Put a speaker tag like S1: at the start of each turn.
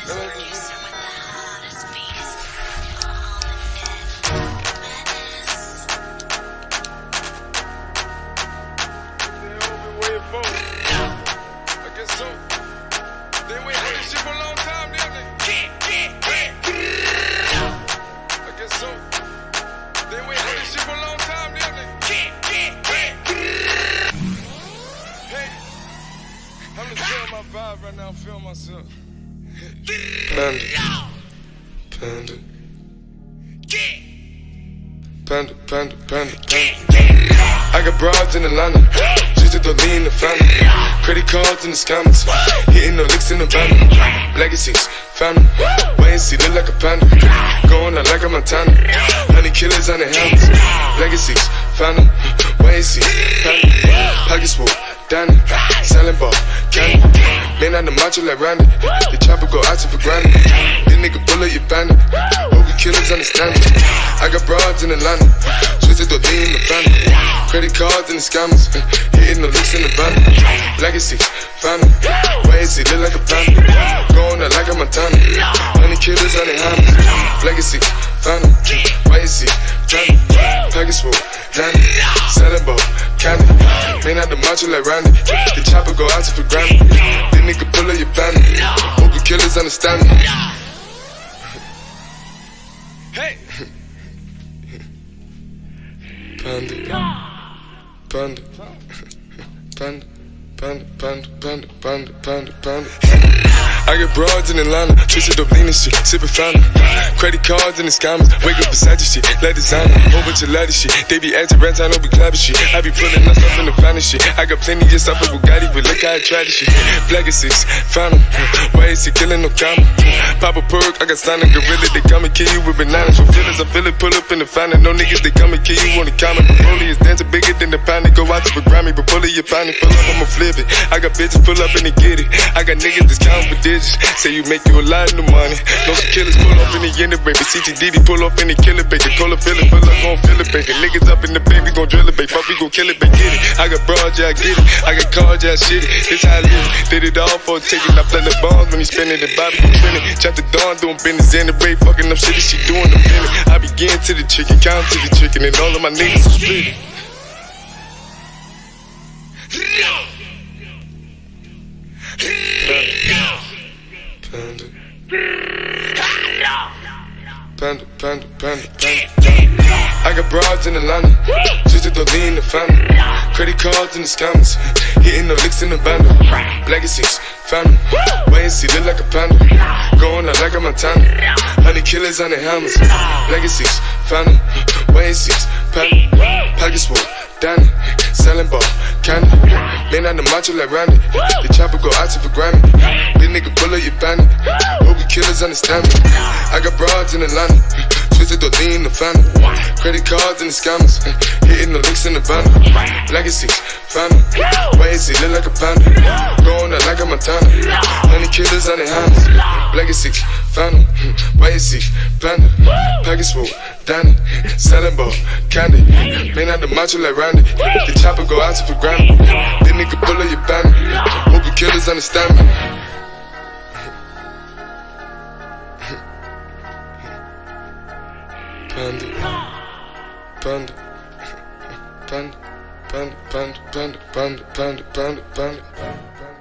S1: Right now, I'm feeling myself. Panda. I got broads in Atlanta, just to lean the family. Credit cards in the scammers, hitting the licks in the van. Legacies, family, wait and see, look like a panda. Going out like a Montana, honey killers on the helmets. Legacies, family, wait and see, family. Pockets full, Danny, selling ball, candy. Man on the macho like Randy, the chopper go out to for granted. This nigga bullet you bandit, hope you killers understand it. I got broads in Atlanta, twisted the lean in the family. Credit cards and the scammers, hitting the licks in the van. Legacy, family, wait and see, look like a panda. Going out like a Montana, honey killers on the hammers. Legacy, family, wait and see, family. Package full, Danny, selling ball, candy. Man out the macho like Randy, the chopper go out to for granted. This nigga pull up your bandit, hope you killers understand me. Hey! Panda. I get broads in Atlanta, twisted up lean and shit, sippin' fountain. Credit cards and the scammers, wake up beside your shit, let designer, whole bunch of ladder shit. They be acting rats, I don't be clapping shit. I be pulling us up in the finest shit. I got plenty just up with Bugatti, but look how I try this shit. Black is 6, found 'em, why is he killing no comma? Pop a perk, I got signed a gorilla, they come and kill you with bananas. For feelings, I feel it, pull up in the fountain. No niggas, they come and kill you on the comment. Broly is dancing bigger than the pound. Go out to the Grammy, but pull it, you find it, pull up, I'ma flip it. I got bitches pull up and they get it. I got niggas that's counting for digits. Say you make you a lot of money. No some killers pull up in the end of baby. CTDD pull up in the killer baby. Cola fill it, pull up, gon' fill it baby. Niggas up in the baby, gon' drill it baby. Fuck, we gon' kill it baby, get it. I got broads, yeah, I get it. I got cards, yeah, I shit it. This how I live. Did it all for a ticket. I play the bombs when he spinning the Bobby, he trending. Chop the dawn, doing business in the break. Fucking up shit, she doing the minute. I begin to the chicken, count to the chicken, and all of my niggas are split. Panda. I got broads in Atlanta, just to lean the family. Credit cards and the scammers, hitting the licks in the bando. Legacies, family, wait and see, look like a panda. Going out like a Montana, honey killers on the hammers. Legacies, family, wait and see, panda. Package full, Danny, selling ball, candy. Man on the macho like Randy, the chopper go out to for Grammy. This nigga pull up your bandit, hope you killers understand me. I got broads in Atlanta, twisted the lean in the family. Credit cards and the scammers, hitting the licks in the van. Legacy, family, wait and see, look like a panda. Going out like a Montana, honey killers on the hammers. Legacy, family, wait and see, panda. Package full, Danny, selling ball, candy. Man out the macho like Randy, the chopper go out to for Grammy. This nigga pull up your bandit, hope you killers understand me. Panda.